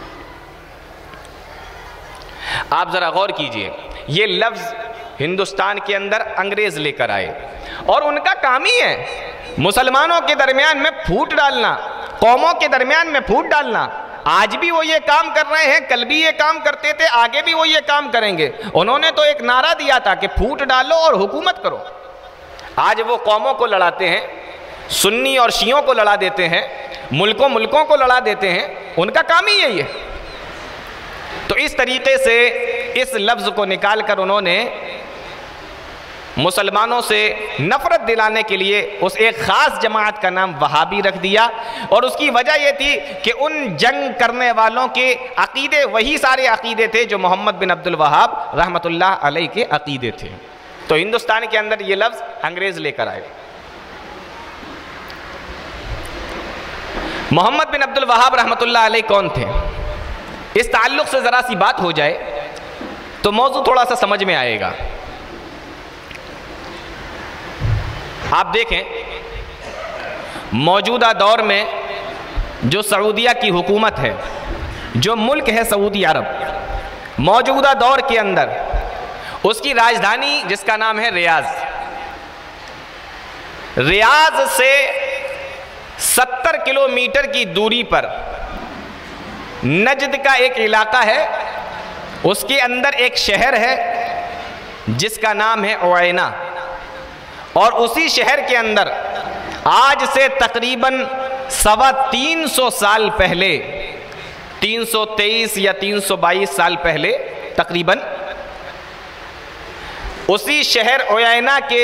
آپ ذرا غور کیجئے، یہ لفظ ہندوستان کے اندر انگریز لے کر آئے اور ان کا کام ہی ہے مسلمانوں کے درمیان میں پھوٹ ڈالنا، قوموں کے درمیان میں پھوٹ ڈالنا۔ آج بھی وہ یہ کام کر رہے ہیں، کل بھی یہ کام کرتے تھے، آگے بھی وہ یہ کام کریں گے۔ انہوں نے تو ایک نعرہ دیا تھا کہ پھوٹ ڈالو اور حکومت کرو۔ آج وہ قوموں کو لڑاتے ہیں، سنی اور شیعوں کو لڑا دیتے ہیں، ملکوں ملکوں کو لڑا دیتے ہیں، ان کا کام ہی یہی ہے۔ تو اس طریقے سے اس لفظ کو نکال کر انہوں نے مسلمانوں سے نفرت دلانے کے لیے اس ایک خاص جماعت کا نام وہابی رکھ دیا، اور اس کی وجہ یہ تھی کہ ان جنگ کرنے والوں کے عقیدے وہی سارے عقیدے تھے جو محمد بن عبد الوہاب رحمۃ اللہ علیہ کے عقیدے تھے۔ تو ہندوستان کے اندر یہ لفظ انگریز لے کر آئے۔ محمد بن عبد الوہاب رحمۃ اللہ علیہ کون تھے؟ اس تعلق سے ذرا سی بات ہو جائے تو موضوع تھوڑا سا سمجھ میں آئے گا۔ آپ دیکھیں موجودہ دور میں جو سعودیہ کی حکومت ہے، جو ملک ہے سعودی عرب، موجودہ دور کے اندر اس کی راجدھانی جس کا نام ہے ریاض، ریاض سے ستر کلومیٹر کی دوری پر نجد کا ایک علاقہ ہے، اس کے اندر ایک شہر ہے جس کا نام ہے عوینہ، اور اسی شہر کے اندر آج سے تقریباً سوا تین سو سال پہلے، تین سو تیئیس یا تین سو بائیس سال پہلے تقریباً، اسی شہر عوینہ کے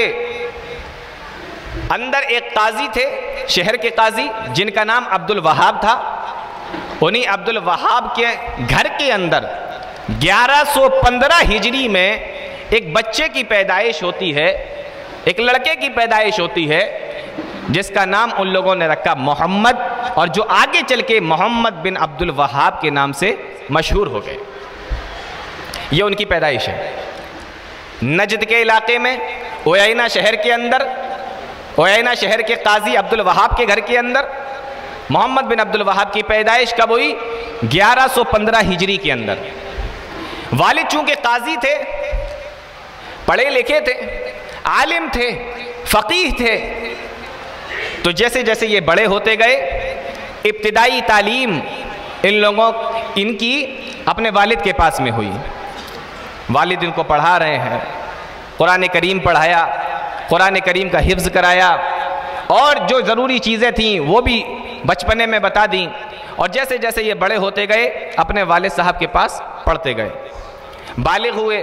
اندر ایک قاضی تھے، شہر کے قاضی جن کا نام عبد الوہاب تھا، انہیں عبد الوہاب کے گھر کے اندر گیارہ سو پندرہ ہجری میں ایک بچے کی پیدائش ہوتی ہے، ایک لڑکے کی پیدائش ہوتی ہے جس کا نام ان لوگوں نے رکھا محمد، اور جو آگے چل کے محمد بن عبد الوہاب کے نام سے مشہور ہو گئے۔ یہ ان کی پیدائش ہے۔ نجد کے علاقے میں عیینہ شہر کے اندر، عیینہ شہر کے قاضی عبد الوہاب کے گھر کے اندر محمد بن عبد الوہاب کی پیدائش کب ہوئی؟ گیارہ سو پندرہ ہجری کے اندر۔ والد چونکہ قاضی تھے، پڑھے لکھے تھے، عالم تھے، فقیہ تھے، تو جیسے جیسے یہ بڑے ہوتے گئے ابتدائی تعلیم ان لوگوں ان کی اپنے والد کے پاس میں ہوئی۔ والد ان کو پڑھا رہے ہیں، قرآن کریم پڑھایا، قرآن کریم کا حفظ کرایا، اور جو ضروری چیزیں تھیں وہ بھی بچپنے میں بتا دیں، اور جیسے جیسے یہ بڑے ہوتے گئے اپنے والد صاحب کے پاس پڑھتے گئے۔ بالغ ہوئے،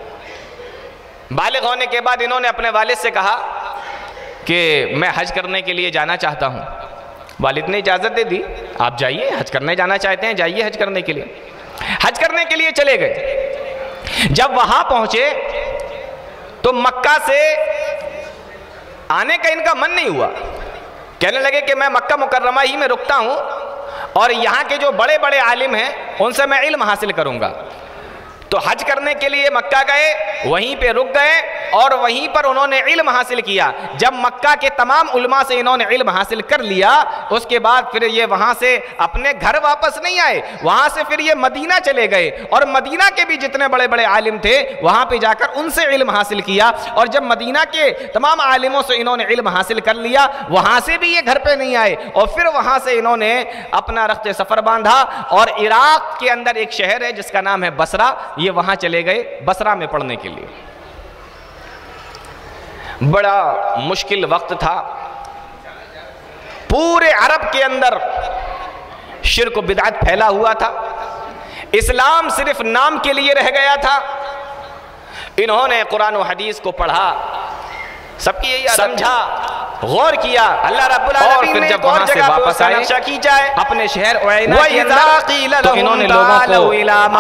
بالغ ہونے کے بعد انہوں نے اپنے والد سے کہا کہ میں حج کرنے کے لیے جانا چاہتا ہوں۔ والد نے اجازت دے دی، آپ جائیے، حج کرنے جانا چاہتے ہیں جائیے حج کرنے کے لیے۔ حج کرنے کے لیے چلے گئے۔ جب وہاں پہنچے تو مکہ سے آنے کا ان کا من نہیں ہوا، کہنے لگے کہ میں مکہ مکرمہ ہی میں رکتا ہوں اور یہاں کے جو بڑے بڑے عالم ہیں ان سے میں علم حاصل کروں گا۔ تو حج کرنے کے لیے مکہ گئے، وہیں پہ رک گئے اور وہیں پر انہوں نے علم حاصل کیا۔ جب مکہ کے تمام علماء سے انہوں نے علم حاصل کر لیا، اس کے بعد پھر یہ وہاں سے اپنے گھر واپس نہیں آئے، وہاں سے پھر یہ مدینہ چلے گئے، اور مدینہ کے بھی جتنے بڑے بڑے عالم تھے وہاں پہ جا کر ان سے علم حاصل کیا، اور جب مدینہ کے تمام عالموں سے انہوں نے علم حاصل کر لیا، وہاں سے بھی یہ گھر پہ نہیں آئے، اور پھر وہاں سے انہوں نے اپنا رخت سفر باندھا، اور عراق کے اندر ایک شہر ہے جس کا نام ہے بصرہ، یہ وہاں چلے گئے بصرہ میں پڑھنے کے لیے۔ بڑا مشکل وقت تھا، پورے عرب کے اندر شرک و بدعت پھیلا ہوا تھا، اسلام صرف نام کے لیے رہ گیا تھا۔ انہوں نے قرآن و حدیث کو پڑھا، سب کی یہی سمجھا، غور کیا، اللہ رب العالمین نے جب وہاں سے واپس آئے کی جائے اپنے شہر عیینہ کے اندر، تو انہوں نے لوگوں کو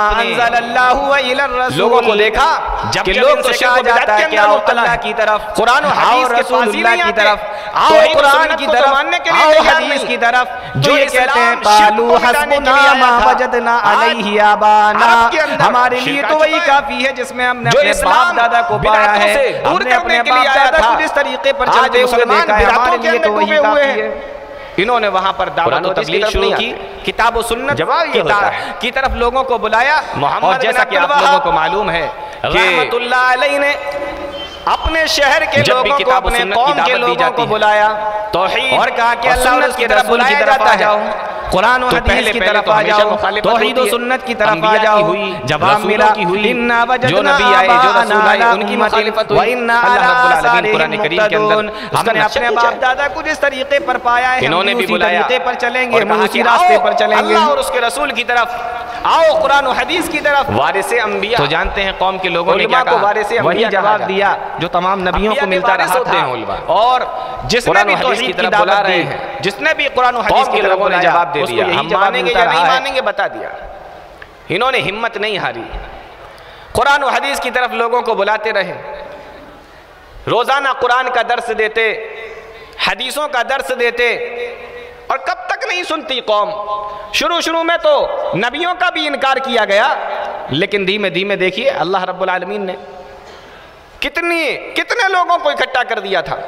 لوگوں کو دیکھا کہ لوگ تو شرک و بدعت کے اندر مبتلا کی طرف، قرآن و حدیث کے پاس ہی نہیں آتے، آؤ قرآن کی طرف، آؤ حدیث کی طرف، جو یہ کہتے ہیں قالوا حسبنا ما وجدنا علیہ آبانا، ہمارے لیے تو وہی کافی ہے جس میں ہم نے اپنے باپ دادا کو پایا ہے، ہم نے اپنے باپ دادا کو جس طریقے پر چلتے ہوئے دیکھا ہے، ہمارے لیے تو وہی کافی ہے۔ انہوں نے وہاں پر دعوت و تبلیغ شروع کی، کتاب و سنت کی طرف لوگوں کو بلایا، اور جیسا کہ آپ لوگوں کو معلوم ہے رحمت اللہ علیہ نے اپنے شہر کے لوگوں کو، اپنے قوم کے لوگوں کو بلایا اور کہا کہ اللہ اور اس کی طرف بلایا جاتا ہے، قرآن و حدیث کی طرف آ جاؤ، توحید و سنت کی طرف آ جاؤ۔ جواب ملا اِنَّا وَجَدْنَا آبَاءَنَا عَلَىٰ أُمَّةٍ وَإِنَّا عَلَىٰ آثَارِهِمْ مُقْتَدُونَ، ہم نے اپنے باپ دادا کو جس طریقے پر پایا ہے ہم اسی طریقے پر چلیں گے، ہم اسی راستے پر چلیں گے، اللہ اور اس کے رسول کی طرف آؤ، قرآن و حدیث کی طرف۔ وارث انبیاء تو جانتے ہیں قوم کے لوگوں نے کیا کہا، وہی جواب دیا جو تمام نبیوں کو ملتا رہا تھا، اور جس نے بھی توحید کی دعوت دی، جس نے بھی قرآن و حدیث کی طرف نے جواب دے دیا، ہم مانیں گے یا نہیں مانیں گے بتا دیا۔ انہوں نے ہمت نہیں ہاری، قرآن و حدیث کی طرف لوگوں کو بلاتے رہے، روزانہ قرآن کا درس دیتے، حدیثوں کا درس دیتے، اور کب تک نہیں سنتی قوم۔ شروع شروع میں تو نبیوں کا بھی انکار کیا گیا، لیکن دھیمے دھیمے دیکھیے اللہ رب العالمین نے کتنی کتنے لوگوں کو اکٹھا کر دیا تھا۔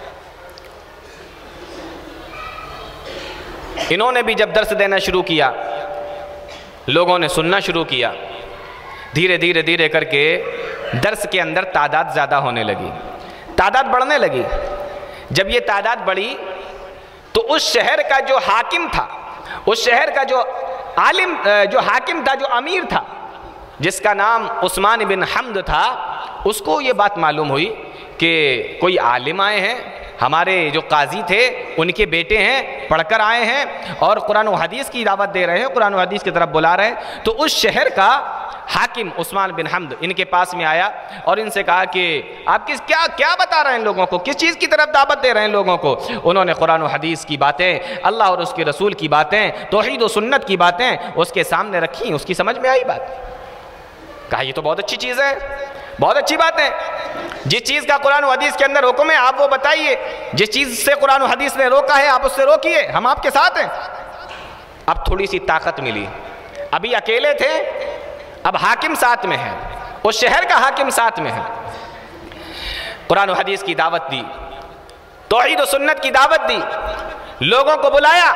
انہوں نے بھی جب درس دینا شروع کیا، لوگوں نے سننا شروع کیا، دھیرے دھیرے دھیرے کر کے درس کے اندر تعداد زیادہ ہونے لگی، تعداد بڑھنے لگی۔ جب یہ تعداد بڑھی تو اس شہر کا جو حاکم تھا، اس شہر کا جو عالم جو حاکم تھا، جو امیر تھا، جس کا نام عثمان بن حمد تھا، اس کو یہ بات معلوم ہوئی کہ کوئی عالم آئے ہیں، ہمارے جو قاضی تھے ان کے بیٹے ہیں، پڑھ کر آئے ہیں اور قرآن و حدیث کی دعوت دے رہے ہیں، قرآن و حدیث کی طرف بلا رہے ہیں۔ تو اس شہر کا حاکم عثمان بن حمد ان کے پاس میں آیا اور ان سے کہا کہ آپ کس کیا کیا بتا رہے ہیں لوگوں کو، کس چیز کی طرف دعوت دے رہے ہیں لوگوں کو؟ انہوں نے قرآن و حدیث کی باتیں، اللہ اور اس کے رسول کی باتیں، توحید و سنت کی باتیں اس کے سامنے رکھی، اس کی سمجھ میں آئی بات، کہا یہ تو بہت اچھی چیز ہے، بہت اچھی بات ہے، جس چیز کا قرآن و حدیث کے اندر حکم ہے آپ وہ بتائیے، جس چیز سے قرآن و حدیث نے روکا ہے آپ اس سے روکیے، ہم آپ کے ساتھ ہیں۔ اب تھوڑی سی طاقت ملی، ابھی اکیلے تھے، اب حاکم ساتھ میں ہے، اس شہر کا حاکم ساتھ میں ہے، قرآن و حدیث کی دعوت دی، توحید و سنت کی دعوت دی، لوگوں کو بلایا۔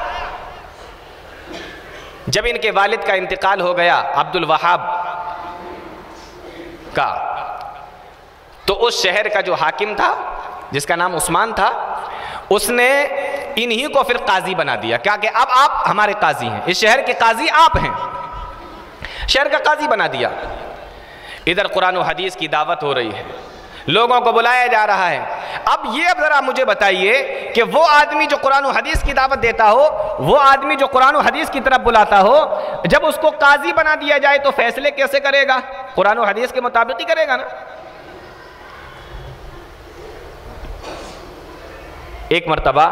جب ان کے والد کا انتقال ہو گیا عبد الوہاب کا، تو اس شہر کا جو حاکم تھا جس کا نام عثمان تھا، اس نے انہی کو پھر قاضی بنا دیا، کیا کہ اب آپ ہمارے قاضی ہیں، اس شہر کے قاضی آپ ہیں، شہر کا قاضی بنا دیا۔ ادھر قرآن و حدیث کی دعوت ہو رہی ہے، لوگوں کو بلایا جا رہا ہے۔ اب یہ اب ذرا مجھے بتائیے کہ وہ آدمی جو قرآن و حدیث کی دعوت دیتا ہو، وہ آدمی جو قرآن و حدیث کی طرف بلاتا ہو، جب اس کو قاضی بنا دیا جائے تو فیصلے کیسے کرے گا؟ قرآن و حدیث کے مطابق ہی کرے گا نا۔ ایک مرتبہ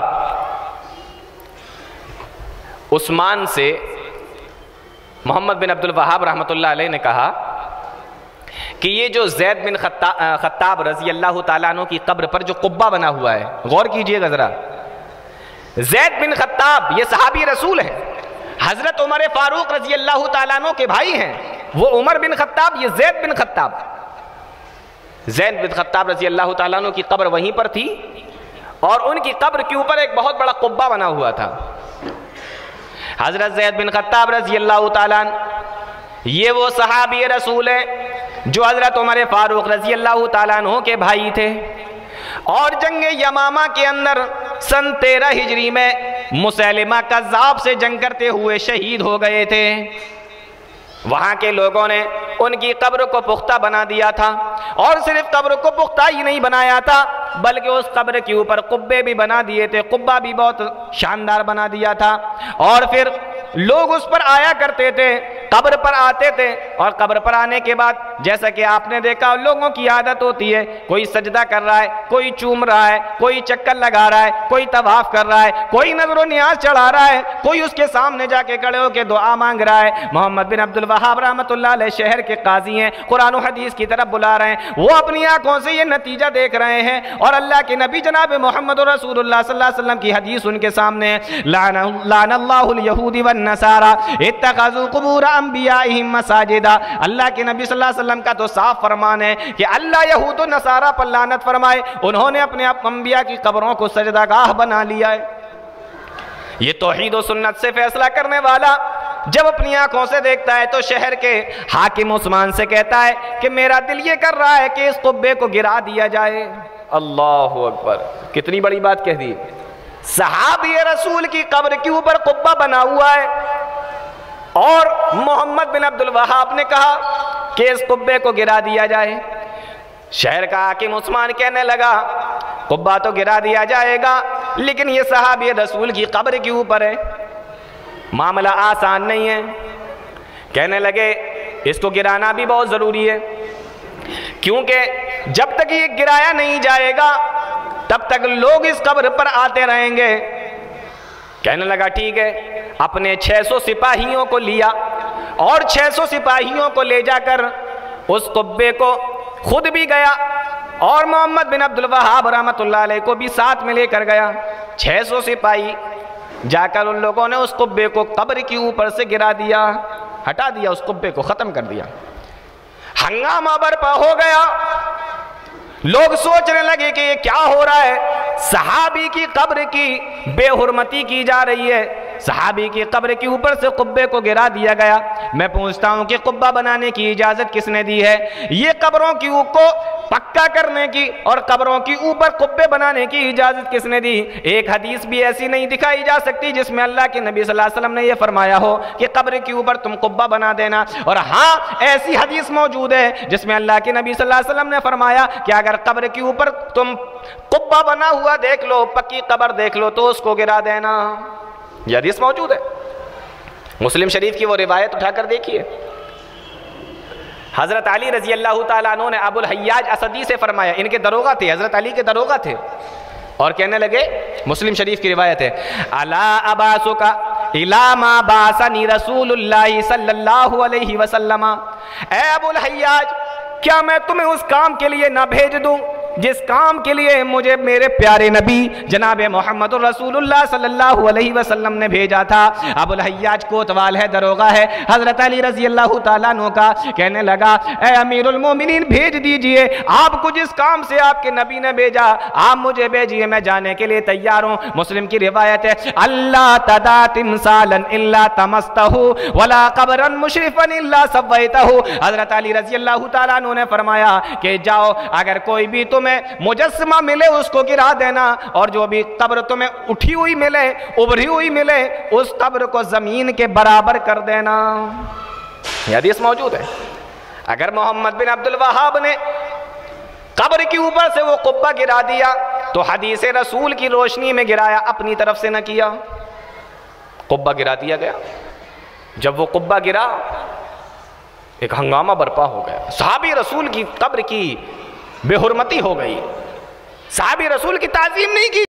عثمان سے محمد بن عبد الوہاب رحمۃ اللہ علیہ نے کہا کہ یہ جو زید بن خطاب رضی اللہ تعالیٰ عنہ کی قبر پر جو قبہ بنا ہوا ہے، غور کیجئے گا ذرا، زید بن خطاب یہ صحابی رسول ہے، حضرت عمر فاروق رضی اللہ تعالیٰ عنہ کے بھائی ہیں، وہ عمر بن خطاب، یہ زید بن خطاب، زید بن خطاب رضی اللہ تعالیٰ عنہ کی قبر وہیں پر تھی، اور ان کی قبر کے اوپر ایک بہت بڑا قبہ بنا ہوا تھا۔ حضرت زید بن خطاب رضی اللہ تعالیٰ عنہ یہ وہ صحابی رسول ہے جو حضرت عمر فاروق رضی اللہ تعالیٰ عنہ کے بھائی تھے، اور جنگ یمامہ کے اندر سن تیرہ ہجری میں مسیلمہ کذاب سے جنگ کرتے ہوئے شہید ہو گئے تھے۔ وہاں کے لوگوں نے ان کی قبر کو پختہ بنا دیا تھا، اور صرف قبر کو پختہ ہی نہیں بنایا تھا بلکہ اس قبر کے اوپر قبے بھی بنا دیے تھے، قبہ بھی بہت شاندار بنا دیا تھا، اور پھر لوگ اس پر آیا کرتے تھے، قبر پر آتے تھے، اور قبر پر آنے کے بعد جیسا کہ آپ نے دیکھا لوگوں کی عادت ہوتی ہے، کوئی سجدہ کر رہا ہے، کوئی چوم رہا ہے، کوئی چکر لگا رہا ہے، کوئی طواف کر رہا ہے، کوئی نظر و نیاز چڑھا رہا ہے، کوئی اس کے سامنے جا کے کھڑے ہو کے دعا مانگ رہا ہے۔ محمد بن عبد الوہاب رحمۃ اللہ علیہ شہر کے قاضی ہیں، قرآن و حدیث کی طرف بلا رہے ہیں، وہ اپنی آنکھوں سے یہ نتیجہ دیکھ رہے ہیں، اور اللہ کے نبی جناب محمد رسول اللہ صلی اللہ علیہ وسلم کی حدیث ان کے سامنے ہے، لعن اللہ الیہود والنصارى اتخذوا قبور انبیائہم مساجدا۔ اللہ کے نبی صلی اللہ علیہ وسلم کا تو صاف فرمان ہے کہ اللہ یہود و نصارہ پر لعنت فرمائے، انہوں نے اپنے انبیاء کی قبروں کو سجدہ گاہ بنا لیا ہے۔ یہ توحید و سنت سے فیصلہ کرنے والا جب اپنی آنکھوں سے دیکھتا ہے تو شہر کے حاکم عثمان سے کہتا ہے کہ میرا دل یہ کر رہا ہے کہ اس قبے کو گرا دیا جائے۔ اللہ اکبر، کتنی بڑی بات کہہ دی، صحابی رسول کی قبر کے اوپر قبہ بنا ہوا ہے، اور محمد بن عبد الوہاب نے کہا کہ اس قبے کو گرا دیا جائے۔ شہر کا حاکم عثمان کہنے لگا قبہ تو گرا دیا جائے گا، لیکن یہ صحابی رسول کی قبر کے اوپر ہے، معاملہ آسان نہیں ہے۔ کہنے لگے اس کو گرانا بھی بہت ضروری ہے، کیونکہ جب تک یہ گرایا نہیں جائے گا تب تک لوگ اس قبر پر آتے رہیں گے۔ کہنے لگا ٹھیک ہے، اپنے چھ سو سپاہیوں کو لیا، اور چھ سو سپاہیوں کو لے جا کر اس قبے کو خود بھی گیا، اور محمد بن عبد الوہاب رحمۃ اللہ علیہ کو بھی ساتھ میں لے کر گیا۔ چھ سو سپاہی جا کر ان لوگوں نے اس قبے کو قبر کے اوپر سے گرا دیا، ہٹا دیا، اس قبے کو ختم کر دیا۔ ہنگامہ برپا ہو گیا، لوگ سوچنے لگے کہ یہ کیا ہو رہا ہے، صحابی کی قبر کی بے حرمتی کی جا رہی ہے، صحابی کی قبر کے اوپر سے قبے کو گرا دیا گیا۔ میں پوچھتا ہوں کہ قبہ بنانے کی اجازت کس نے دی ہے؟ یہ قبروں کی کو پکا کرنے کی اور قبروں کی اوپر قبے بنانے کی اجازت کس نے دی؟ ایک حدیث بھی ایسی نہیں دکھائی جا سکتی جس میں اللہ کے نبی صلی اللہ علیہ وسلم نے یہ فرمایا ہو کہ قبر کے اوپر تم قبہ بنا دینا، اور ہاں ایسی حدیث موجود ہے جس میں اللہ کے نبی صلی اللہ علیہ وسلم نے فرمایا کہ اگر قبر کے اوپر تم قبہ بنا ہوا دیکھ لو، پکی قبر دیکھ لو، تو اس کو گرا دینا۔ یہ حدیث موجود ہے، مسلم شریف کی وہ روایت اٹھا کر دیکھیے۔ حضرت علی رضی اللہ تعالیٰ عنہ نے ابو الحیاج اسدی سے فرمایا، ان کے دروغہ تھے، حضرت علی کے دروغہ تھے، اور کہنے لگے، مسلم شریف کی روایت ہے، الا اباسک الی ما بعثنی رسول اللہ صلی اللہ علیہ وسلم، اے ابو الحیاج کیا میں تمہیں اس کام کے لیے نہ بھیج دوں جس کام کے لیے مجھے میرے پیارے نبی جناب محمد رسول اللہ صلی اللہ علیہ وسلم نے بھیجا تھا۔ ابو الحیاج کوتوال ہے، دروغہ ہے حضرت علی رضی اللہ تعالیٰ عنہ کا، کہنے لگا اے امیر المومنین بھیج دیجئے، آپ کو جس کام سے آپ کے نبی نے بھیجا آپ مجھے بھیجئے، میں جانے کے لیے تیار ہوں۔ مسلم کی روایت ہے، اللہ تدا تمثالا الا تمستہ ولا قبرا مشرفا الا سویتہ، حضرت علی رضی اللہ تعالیٰ عنہ نے فرمایا کہ جاؤ، اگر کوئی بھی تم مجسمہ ملے اس کو گرا دینا، اور جو بھی قبر تمہیں اٹھی ہوئی ملے، ابھری ہوئی ملے، اس قبر کو زمین کے برابر کر دینا۔ یہ حدیث موجود ہے۔ اگر محمد بن عبد الوہاب نے قبر کے اوپر سے وہ قبہ گرا دیا تو حدیث رسول کی روشنی میں گرایا، اپنی طرف سے نہ کیا، قبہ گرا دیا گیا۔ جب وہ قبہ گرا ایک ہنگامہ برپا ہو گیا، صحابی رسول کی قبر کی بے حرمتی ہو گئی، صحابی رسول کی تعظیم نہیں کی۔